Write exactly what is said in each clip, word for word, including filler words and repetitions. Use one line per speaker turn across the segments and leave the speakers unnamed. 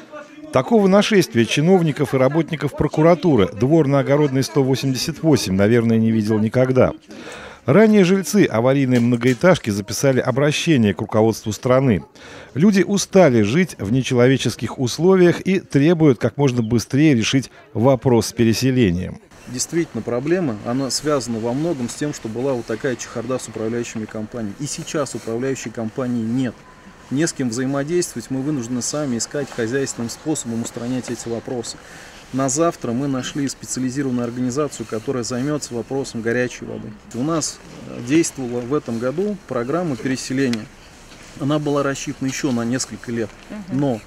Такого нашествия чиновников и работников прокуратуры двор на Огородной сто восемьдесят восемь, наверное, не видел никогда. Ранее жильцы аварийной многоэтажки записали обращение к руководству страны. Люди устали жить в нечеловеческих условиях и требуют как можно быстрее решить вопрос с переселением.
Действительно, проблема, она связана во многом с тем, что была вот такая чехарда с управляющими компаниями. И сейчас управляющей компании нет. Не с кем взаимодействовать, мы вынуждены сами искать хозяйственным способом устранять эти вопросы. На завтра мы нашли специализированную организацию, которая займется вопросом горячей воды. У нас действовала в этом году программа переселения. Она была рассчитана еще на несколько лет. Но,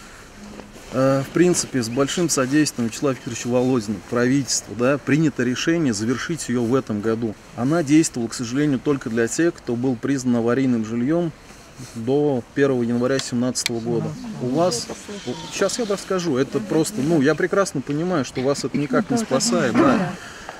э, в принципе, с большим содействием Вячеслава Викторовича Володина, правительства, да, принято решение завершить ее в этом году. Она действовала, к сожалению, только для тех, кто был признан аварийным жильем до первого января две тысячи семнадцатого года. У вас, сейчас я расскажу, это просто, ну, я прекрасно понимаю, что вас это никак не спасает, да.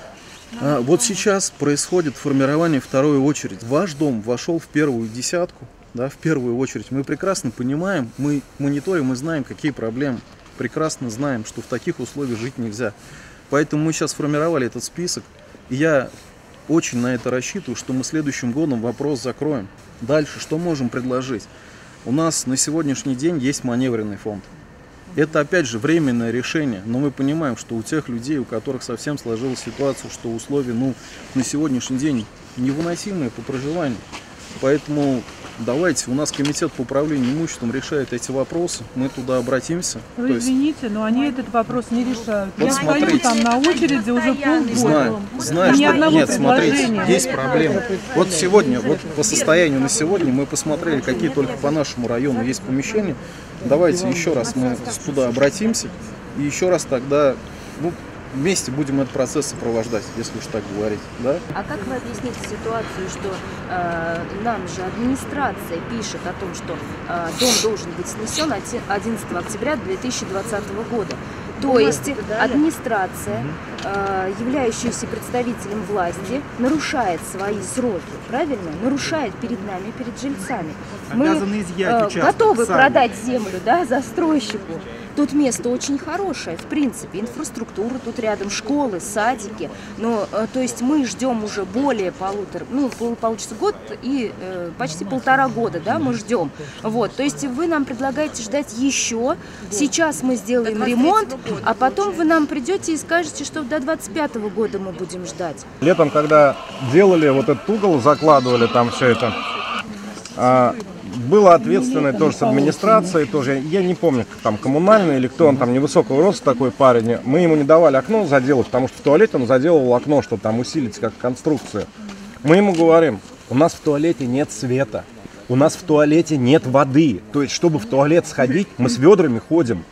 А, вот сейчас происходит формирование второй очереди. Ваш дом вошел в первую десятку, да, в первую очередь. Мы прекрасно понимаем, мы мониторим, мы знаем, какие проблемы. Прекрасно знаем, что в таких условиях жить нельзя. Поэтому мы сейчас сформировали этот список, и я очень на это рассчитываю, что мы следующим годом вопрос закроем. Дальше, что можем предложить? У нас на сегодняшний день есть маневренный фонд. Это, опять же, временное решение, но мы понимаем, что у тех людей, у которых совсем сложилась ситуация, что условия, ну, на сегодняшний день невыносимые по проживанию. Поэтому давайте, у нас комитет по управлению имуществом решает эти вопросы, мы туда обратимся.
Вы
То есть...
извините, но они этот вопрос не решают.
Вот
Я
смотрите.
стою там на очереди уже полгода.
Знаю, знаю,
Ни
что
одного
нет, смотрите,
предложения.
есть проблемы. Вот сегодня, вот по состоянию на сегодня мы посмотрели, какие только по нашему району есть помещения. Давайте еще раз мы туда обратимся и еще раз тогда, ну, вместе будем этот процесс сопровождать, если уж так говорить, да?
А как вы объясните ситуацию, что э, нам же администрация пишет о том, что э, дом должен быть снесен одиннадцатого октября две тысячи двадцатого года? То есть администрация, э, являющаяся представителем власти, нарушает свои сроки, правильно? Нарушает перед нами, перед жильцами. Мы э, готовы сами продать землю, да, застройщику. Тут место очень хорошее, в принципе, инфраструктура, тут рядом школы, садики. Но, э, то есть мы ждем уже более полутора, ну, получится год и э, почти полтора года, да, мы ждем. Вот, то есть вы нам предлагаете ждать еще. Сейчас мы сделаем ремонт, а потом вы нам придете и скажете, что до двадцать пятого года мы будем ждать.
Летом, когда делали вот этот угол, закладывали там все это, а, было ответственное тоже с администрацией, тоже, я не помню, там коммунальный или кто он там, невысокого роста такой парень. Мы ему не давали окно заделать, потому что в туалете он заделывал окно, чтобы там усилить как конструкцию. Мы ему говорим, у нас в туалете нет света, у нас в туалете нет воды. То есть, чтобы в туалет сходить, мы с ведрами ходим.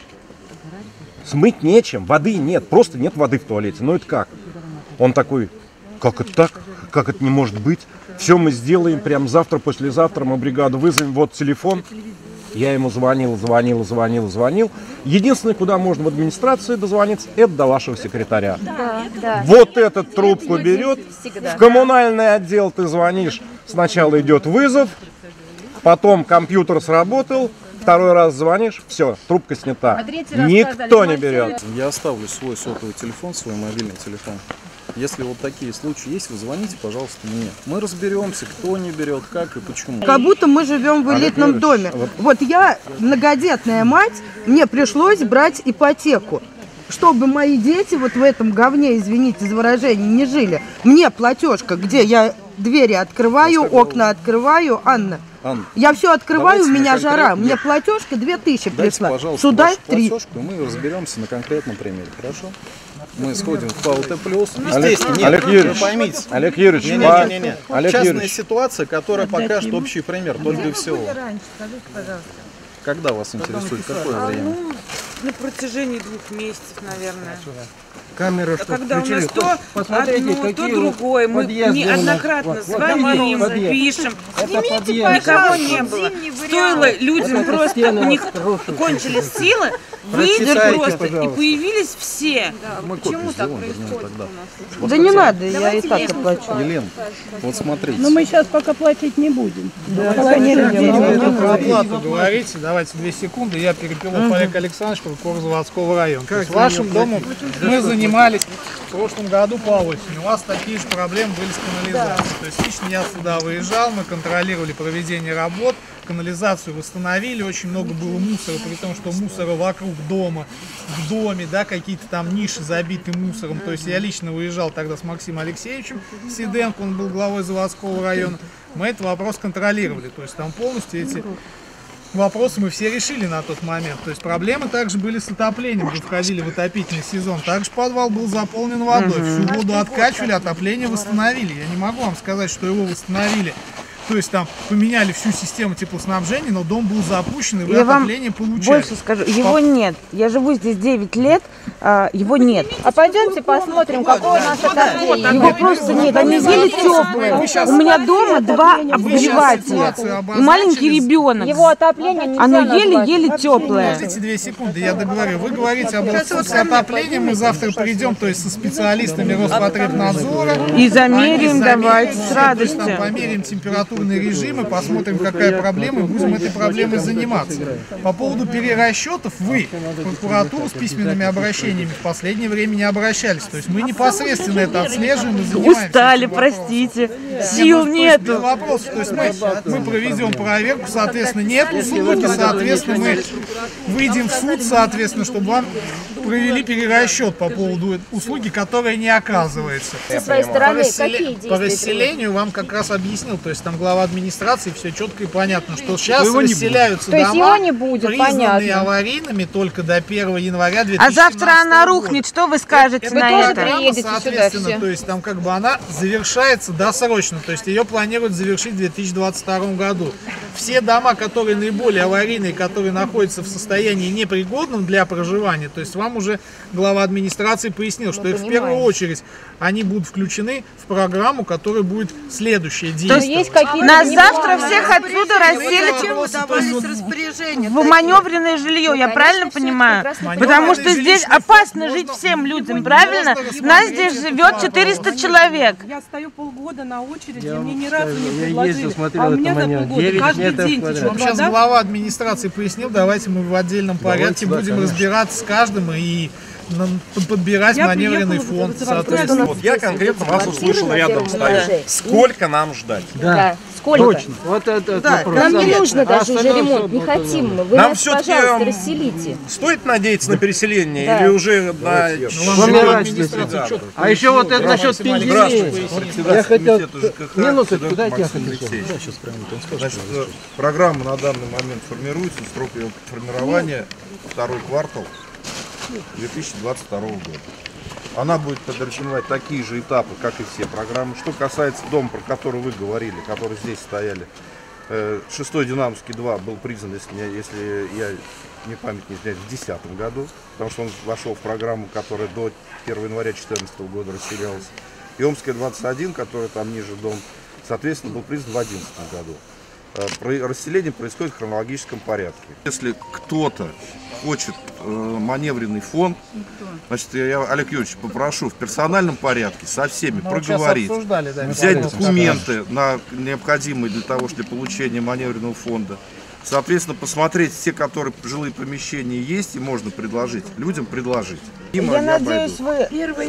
Смыть нечем, воды нет, просто нет воды в туалете. Ну это как? Он такой, как это так? Как это не может быть? Все мы сделаем, прям завтра, послезавтра мы бригаду вызовем, вот телефон. Я ему звонил, звонил, звонил, звонил. Единственное, куда можно в администрации дозвониться, это до вашего секретаря.
Да, да.
Вот этот трубку берет, в коммунальный отдел ты звонишь, сначала идет вызов, потом компьютер сработал, второй раз звонишь, все, трубка снята. Никто не берет.
Я оставлю свой сотовый телефон, свой мобильный телефон. Если вот такие случаи есть, вы звоните, пожалуйста, мне. Мы разберемся, кто не берет, как и почему.
Как будто мы живем в элитном доме. Вот. вот я многодетная мать, мне пришлось брать ипотеку. Чтобы мои дети вот в этом говне, извините за выражение, не жили. Мне платежка, где я двери открываю, окна открываю, Анна.
Анна,
я все открываю, у меня жара. Мне платежка две тысячи пришла.
Дайте, пожалуйста,
сюда
вашу
три.
платежку, и мы разберемся на конкретном примере, хорошо? Мы сходим в ПАО-Т плюс.
Олег,
нет,
Олег Юрьевич,
вы поймите.
Олег Юрьевич,
не, не, не, не.
Олег
Частная
Юрьевич.
ситуация, которая покажет общий пример, только и всего.
Раньше, скажите, пожалуйста.
Когда вас интересует, какое
А,
время?
ну, на протяжении двух месяцев, наверное.
камеры, что
Когда у
включили.
нас то одно, то другое. Мы неоднократно звоним, пишем. Снимите, никого не было. Стоило людям просто, у них кончились силы, выйдет просто, и появились все.
Почему так происходит у нас?
Да не надо, я и так оплачу.
Елена, вот смотрите.
Но мы сейчас пока платить не будем.
Про оплату говорите, давайте две секунды. Я Перепелов Олег Александрович, прокурор Заводского района. То есть вашим домом мы занимались в прошлом году по осени. У вас такие же проблемы были с канализацией. То есть лично я сюда выезжал, мы контролировали проведение работ, канализацию восстановили, очень много было мусора, при том, что мусора вокруг дома, в доме, да, какие-то там ниши забиты мусором. То есть я лично выезжал тогда с Максимом Алексеевичем Сиденко, он был главой Заводского района. Мы этот вопрос контролировали, то есть там полностью эти вопросы мы все решили на тот момент. То есть проблемы также были с отоплением, мы входили в отопительный сезон. Также подвал был заполнен водой, всю воду откачивали, отопление восстановили. Я не могу вам сказать, что его восстановили. То есть там поменяли всю систему теплоснабжения, но дом был запущен, и вы
Я
отопление
вам
получали.
больше скажу, его По... нет. Я живу здесь девять лет, а, его нет.
А пойдемте посмотрим, какое у нас отопление.
Его просто нет, они еле теплые. У меня дома два обогревателя и маленький ребенок.
Его отопление нельзя
Оно еле-еле
назвать.
теплое.
Подождите две секунды, я договорю. Вы говорите об отсутствии отопления, мы завтра придем, то есть со специалистами Роспотребнадзора.
И замерим, давайте, с радостью.
Там померяем температурные режимы, посмотрим, какая проблема, и будем этой проблемой заниматься. По поводу перерасчетов вы в прокуратуру с письменными обращениями в последнее время не обращались. То есть мы непосредственно это отслеживаем и занимаемся.
Устали, простите, сил нету.
Вопрос, то есть мы, мы проведем проверку, соответственно, нет услуги, соответственно, мы выйдем в суд, соответственно, чтобы вам провели перерасчет по поводу услуги, которая не оказывается.
Со своей стороны,
по, расселе...
какие действия?
по расселению вам как раз объяснил, то есть там глава администрации все четко и понятно, что сейчас расселяются дома,
его не будет,
признанные
понятно.
аварийными только до первого января две тысячи семнадцатого
А завтра она рухнет, что вы скажете
это,
на
это?
это?
приедете
Соответственно,
сюда все.
то есть там как бы она завершается досрочно, то есть ее планируют завершить в две тысячи двадцать втором году. Все дома, которые наиболее аварийные, которые находятся в состоянии непригодном для проживания, то есть вам уже глава администрации пояснил, что их в первую очередь они будут включены в программу, которая будет следующее действие.
Нас завтра всех отсюда расселят в маневренное жилье, я правильно понимаю? Потому что здесь опасно жить всем людям, правильно? Нас здесь живет четыреста человек.
Я стою полгода на очереди, мне ни разу не
я
предложили.
ездил, смотрел
А у
это
меня за
момент.
полгода каждый день
квадрат.
течет
Вам сейчас
вода.
глава администрации пояснил, давайте мы в отдельном порядке
да,
будем
конечно.
разбираться с каждым и нам подбирать
Я
маневренный
приехала
фонд,
в
соответственно.
Вот я конкретно вас услышал рядом стою. Сколько нам ждать?
Да. Сколько?
Точно. Вот это
Да,
вопрос.
Нам не нужно
А
даже уже
остальное
ремонт,
всё
не
вот это
хотим мы. Вы
Нам
нас,
всё-таки,
пожалуйста,
м,
расселите.
Стоит надеяться на переселение
Да.
или уже на...
Помирать здесь. А еще вот это насчет пенсии. Я хотел минуту туда ехали.
Значит, программа на данный момент формируется, срок ее формирования второй квартал две тысячи двадцать второго года. Она будет подразумевать такие же этапы, как и все программы. Что касается дома, про который вы говорили, который здесь стояли, шестой Динамовский два был признан, если, меня, если я не память не изменяет, в две тысячи десятом году, потому что он вошел в программу, которая до первого января две тысячи четырнадцатого года расселялась. И Омская двадцать один, который там ниже дом, соответственно, был признан в две тысячи одиннадцатом году. Расселение происходит в хронологическом порядке. Если кто-то хочет э, маневренный фонд, значит, я, Олег Юрьевич, попрошу в персональном порядке со всеми
Мы
проговорить,
вот да,
взять документы на необходимые для того, для получения маневренного фонда. Соответственно, посмотреть все, которые жилые помещения есть, и можно предложить, людям предложить.
Я надеюсь, вы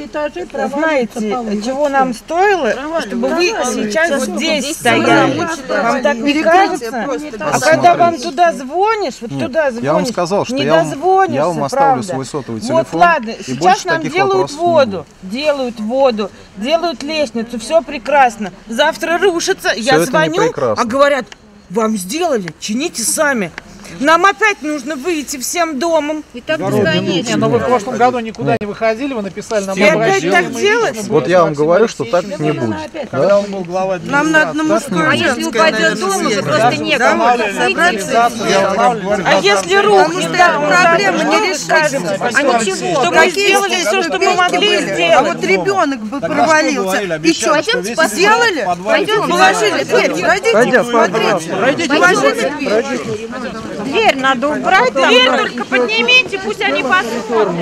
знаете, чего нам стоило, чтобы вы сейчас здесь стояли. Вам так не кажется? А когда вам туда звонишь, вот туда звонишь,
я вам сказал, что
не
я вам,
дозвонишься,
я вам оставлю
правда.
свой сотовый телефон.
Вот ладно,
и
сейчас нам
таких
делают
вопросов не
воду, делают воду, делают лестницу, все прекрасно. Завтра рушится, я
это не
звоню,
прекрасно.
а говорят, вам сделали, чините сами. Нам опять нужно выйти всем домом.
И так
Не, но вы в прошлом году никуда не выходили, вы написали нам
И опять
обращение.
так делать?
Вот я вам говорю, что так не будет.
Когда он был глава
Нам надо на мужское
А если упадет дом, уже просто некому.
А если рухнет?
Потому что проблема не решается.
А ничего.
Чтобы мы сделали все, что мы могли
А
сделать.
вот ребенок бы провалился. И что,
Пойдемте посмотрим.
сделали?
Пойдемте
Положили дверь. Пройдите, смотрите. Положили дверь.
Дверь надо убрать. Дверь только поднимите, пусть они посмотрят.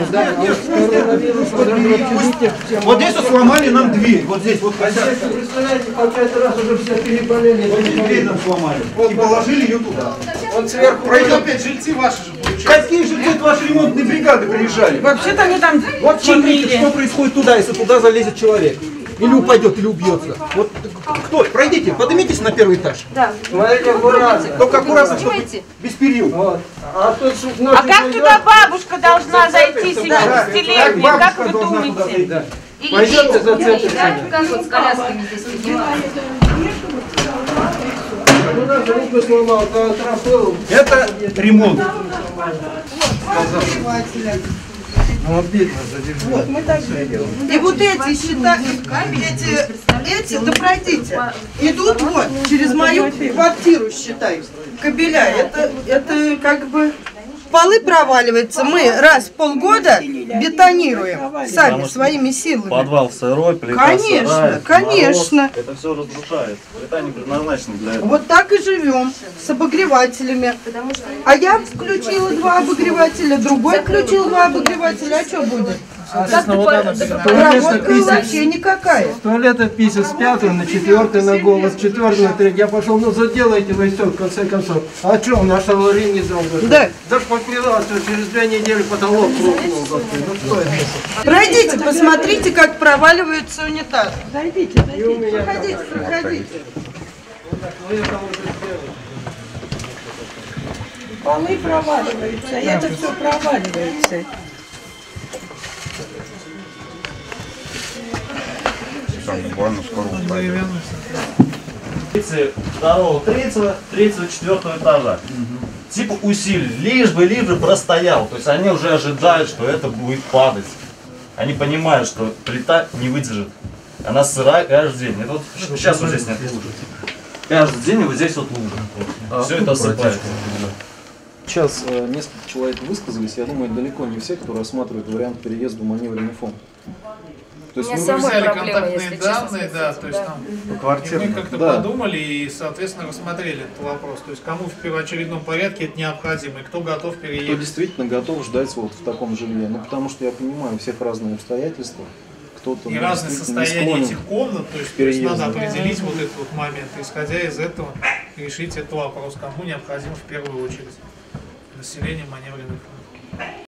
Вот здесь вот сломали нам дверь. Вот здесь вот хозяйство. Представляете, какой-то раз уже все переболели. Вот здесь дверь нам сломали. И положили ее туда.
Он сверху.
Пройдет опять жильцы ваши же получаются. Какие жильцы? Это ваши ремонтные бригады приезжали.
Вообще-то они там
Вот смотрите, что происходит туда, если туда залезет человек. Или упадет, или убьется. Вот кто? Пройдите, поднимитесь на первый этаж.
Да.
Смотрите, аккуратно. Только аккуратно, чтобы без перил. Вот.
А как туда бабушка должна зайти семидесятилетняя? Как вы думаете?
Пойдемте зацепимся.
Как вот с колясками здесь поднимают?
Это ремонт.
Вот, мы так делаем. И вот эти счета, эти, эти, да пройдите, идут вот через мою квартиру, считай, кабеля. Это, это как бы полы проваливаются. Мы раз в полгода бетонируем сами, своими силами.
Подвал сырой, плита
Конечно,
сырая,
конечно.
мороз, это все разрушает. Плита не предназначена для этого.
Вот так и живем, с обогревателями. А я включила два обогревателя, другой включил два обогревателя. А что будет? Работа вообще никакая.
С туалета писят с пятого на четвертый на голос, с четвертого на третий. Я пошел, ну заделайте вы все, в конце концов. А что, у нас аварийный дом?
Да.
Да подпирался, через две недели потолок рухнул. Ну что это?
Пройдите, посмотрите, как проваливается унитаз. Зайдите, зайдите, проходите, проходите. Полы проваливаются, и это все проваливается.
Буквально скоро упадет.
Второго, третьего, третьего, четвертого этажа. Типа усилили, лишь бы, лишь бы простоял. То есть они уже ожидают, что это будет падать. Они понимают, что плита не выдержит. Она сырая каждый день. Это вот сейчас вот здесь нет лужи. Каждый день вот здесь вот лужа. Все это осыпается.
Сейчас э, несколько человек высказались, я думаю, далеко не все, кто рассматривает вариант переезда в маневренный фонд. То есть
мы взяли контактные данные, да, то есть там и мы как-то
да.
подумали и, соответственно, рассмотрели этот вопрос. То есть кому в первоочередном порядке это необходимо и кто готов переехать.
Кто действительно готов ждать вот в таком жилье. Ну, потому что я понимаю, у всех разные обстоятельства. Кто-то,
и
ну,
разное состояние этих комнат, то есть, то есть надо определить вот этот вот момент. Исходя из этого, решить этот вопрос, кому необходимо в первую очередь население маневренных фондов.